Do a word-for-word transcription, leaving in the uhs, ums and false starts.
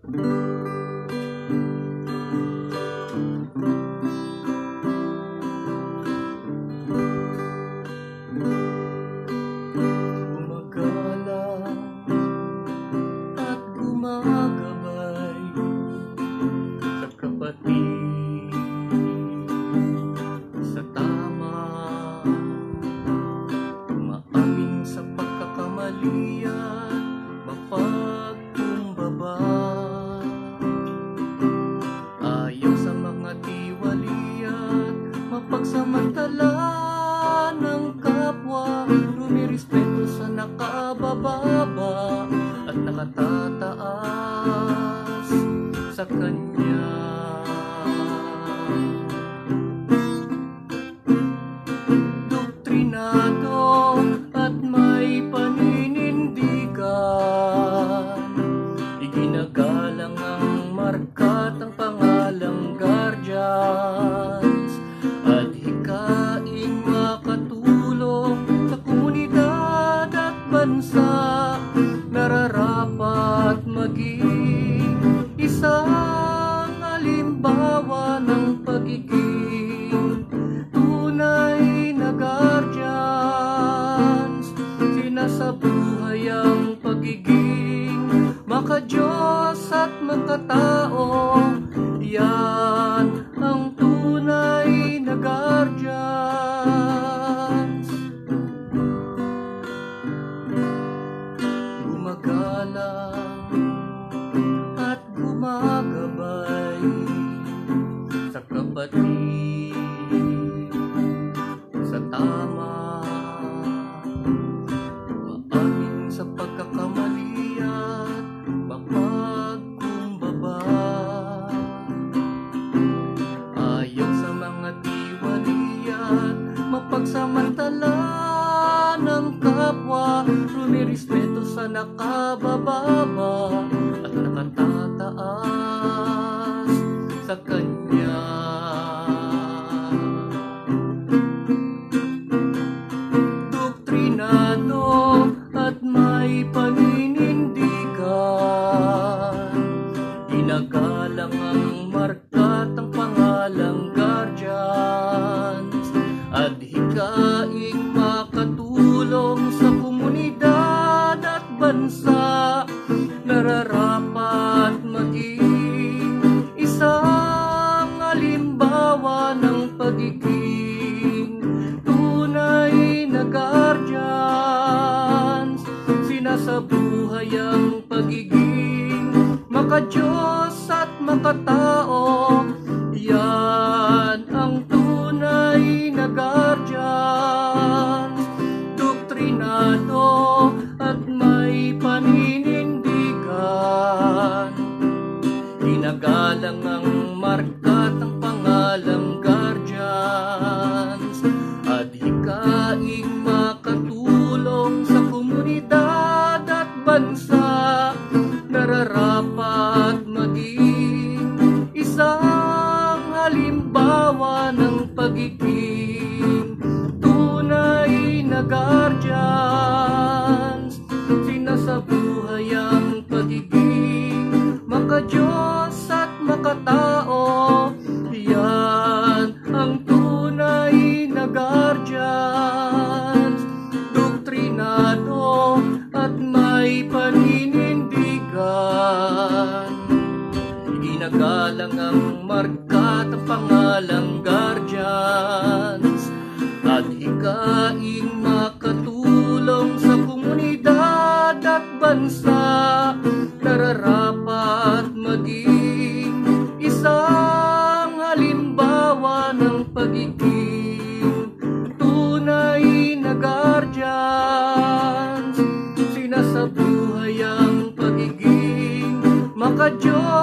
at gumagabay sa kapatid sa tama, umaamin sa pagkakamali at mapagkumbaba, ayaw sa mga tiwali at mapagsamantala ng kapwa, rumirespeto sa nakabababa at nakatataas sa kanya. Doktrinado at may paninindigan, iginagalang ang markat ang pangalang guardians, at hikaing makatulong sa komunidad at bansa, nararapat maging isang halimbawa ng pagiging tunay na guardians. Sinasabuhay ang pagiging makadiyos at makatao, yan ang tunay na guardians. Gumagalang at gumagabay sa kapatid sa tama, umaamin sa pagkakamali at mapagkumbaba, ayaw sa mga tiwali at mapagsamantala ng kapwa, rumirespeto sa nakabababa at nakatataas sa kanya. Doktrinado at may paninindigan, inagalang ang markat ang pangalang guardians, at hikaing makatulong sa komunidad at bansa, nararapat maging isang halimbawa ng pagiging tunay na guardians. Sinasabuhay ang pagiging makadiyos at makatao, yan ang tunay na guardians. Doktrinado at may paninindigan, inagalang ang markat ang pangalang guardians, at hikaing makatulong sa komunidad at bansa, nararapat maging isang halimbawa ng pagiging tunay na guardians. Sinasabuhay ang pagiging makadiyos at makatao, yan ang tunay na guardians. Doktrinado at may paninindigan, ginagalang ang markat ang pangalang guardians, at hikaing makatulong sa komunidad at bansa, nararapat maging isang halimbawa ng pagiging tunay na guardians. Sinasabuhay ang pagiging makadiyos